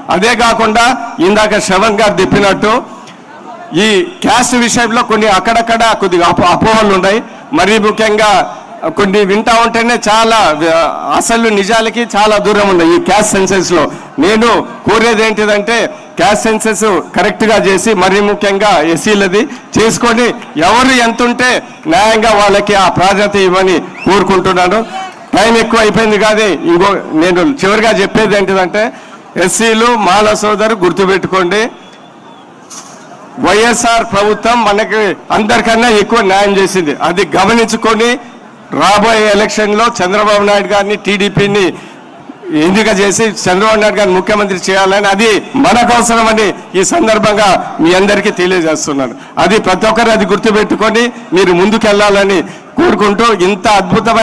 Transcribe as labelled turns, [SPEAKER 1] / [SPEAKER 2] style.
[SPEAKER 1] అదే కాకుండా ఇందాక శ్రవణ్ గారు చెప్పినట్టు ఈ క్యాస్ట్ విషయంలో కొన్ని అక్కడక్కడ కొద్దిగా అపోహలు ఉన్నాయి. మరీ ముఖ్యంగా కొన్ని వింటా ఉంటేనే చాలా అసలు నిజాలకి చాలా దూరం ఉన్నాయి. ఈ క్యాస్ట్ సెన్సెస్లో నేను కోరేది ఏంటిదంటే క్యాస్ట్ సెన్సెస్ కరెక్ట్గా చేసి మరీ ముఖ్యంగా ఎస్సీలది చేసుకొని ఎవరు ఎంత ఉంటే న్యాయంగా వాళ్ళకి ఆ ప్రాధాన్యత ఇవ్వని కోరుకుంటున్నాను. టైం ఎక్కువ అయిపోయింది కానీ నేను చివరిగా చెప్పేది ఏంటిదంటే ఎస్సీలు మాల సోదరు గుర్తుపెట్టుకోండి, వైఎస్ఆర్ ప్రభుత్వం మనకి అందరికన్నా ఎక్కువ న్యాయం చేసింది. అది గమనించుకొని రాబోయే ఎలక్షన్లో చంద్రబాబు నాయుడు గారిని టీడీపీని ఎన్నిక చేసి చంద్రబాబు నాయుడు గారిని ముఖ్యమంత్రి చేయాలని అది మనకు అవసరమని ఈ సందర్భంగా మీ అందరికీ తెలియజేస్తున్నాను. అది ప్రతి ఒక్కరు అది గుర్తుపెట్టుకొని మీరు ముందుకెళ్లాలని కోరుకుంటూ ఇంత అద్భుతమైన